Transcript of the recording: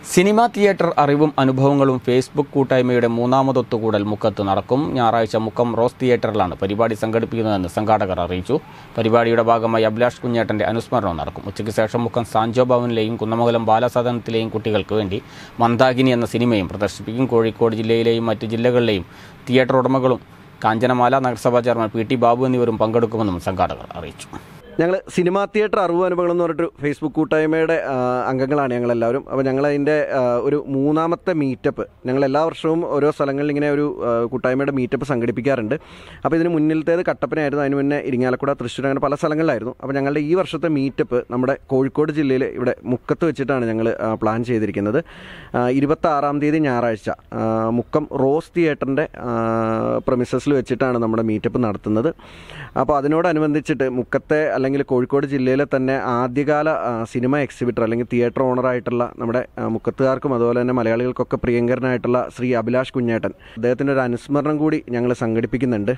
Cinema theatre അറിവും അനുഭവങ്ങളും Facebook കൂട്ടായ്മയുടെ മൂന്നാമതൊത്തുകൂടൽ മുക്കത്ത് നടക്കും. ഞായറാഴ്ച മുക്കം റോസ് തിയേറ്ററിലാണ് പരിപാടി സംഘടിപ്പിക്കുന്നതെന്ന് സംഘാടകർ അറിയിച്ചു. പരിപാടിയുടെ ഭാഗമായി അഭിലാഷ് കുഞ്ഞേട്ടന്റെ അനുസ്മരണം നടക്കും. ഉച്ചയ്ക്ക് ശേഷം മുക്കം സാഞ്ചോ ഭവനിലെയും കുന്നമംഗലം ബാലസദനത്തിലെയും കുട്ടികൾക്ക് വേണ്ടി മന്ദാകിനി എന്ന സിനിമയും പ്രദർശിപ്പിക്കും. കോഴിക്കോട് ജില്ലയിലെയും മറ്റ് ജില്ലകളിലെയും തിയേറ്റർ ഉടമകളും കാഞ്ചനമാല നഗരസഭാ ചെയർമാൻ പി.ടി. ബാബു എന്നിവരും പങ്കെടുക്കുമെന്നും സംഘാടകർ അറിയിച്ചു. ഞങ്ങൾ സിനിമാ തിയേറ്റർ അറിവ് അനുഭവങ്ങൾ എന്ന് പറഞ്ഞിട്ട് ഫേസ്ബുക്ക് കൂട്ടായ്മയുടെ അംഗങ്ങളാണ് ഞങ്ങളെല്ലാവരും. അപ്പോൾ ഞങ്ങളതിൻ്റെ ഒരു മൂന്നാമത്തെ മീറ്റപ്പ് ഞങ്ങൾ എല്ലാ വർഷവും ഓരോ സ്ഥലങ്ങളിൽ ഇങ്ങനെ ഒരു കൂട്ടായ്മയുടെ മീറ്റപ്പ് സംഘടിപ്പിക്കാറുണ്ട്. അപ്പോൾ ഇതിന് മുന്നിലത്തേത് കട്ടപ്പനയായിരുന്നു, അതിന് മുന്നേ ഇരിങ്ങാലക്കുട, തൃശ്ശൂർ, അങ്ങനെ പല സ്ഥലങ്ങളിലായിരുന്നു. അപ്പോൾ ഞങ്ങളുടെ ഈ വർഷത്തെ മീറ്റപ്പ് നമ്മുടെ കോഴിക്കോട് ജില്ലയിൽ ഇവിടെ മുക്കത്ത് വെച്ചിട്ടാണ് ഞങ്ങൾ പ്ലാൻ ചെയ്തിരിക്കുന്നത്. 26-ാം തീയതി ഞായറാഴ്ച മുക്കം റോസ് തിയേറ്ററിൻ്റെ പ്രമിസസിൽ വെച്ചിട്ടാണ് നമ്മുടെ മീറ്റപ്പ് നടത്തുന്നത്. അപ്പോൾ അതിനോടനുബന്ധിച്ചിട്ട് മുക്കത്തെ അല്ലെങ്കിൽ കോഴിക്കോട് ജില്ലയിലെ തന്നെ ആദ്യകാല സിനിമ എക്സിബിറ്റർ അല്ലെങ്കിൽ തിയേറ്റർ ഓണറായിട്ടുള്ള നമ്മുടെ മുക്കത്തുകാർക്കും അതുപോലെ തന്നെ മലയാളികൾക്കൊക്കെ പ്രിയങ്കരനായിട്ടുള്ള ശ്രീ അഭിലാഷ് കുഞ്ഞേട്ടൻ, അദ്ദേഹത്തിൻ്റെ ഒരു അനുസ്മരണം കൂടി ഞങ്ങൾ സംഘടിപ്പിക്കുന്നുണ്ട്.